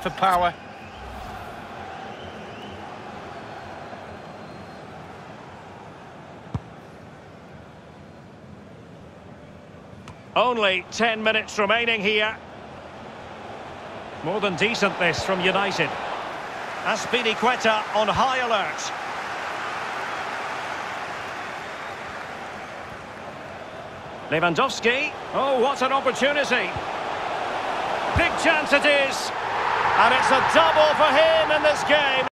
for power. Only 10 minutes remaining here. More than decent this from United. Azpilicueta on high alert. Lewandowski. Oh, what an opportunity. Big chance it is. And it's a double for him in this game.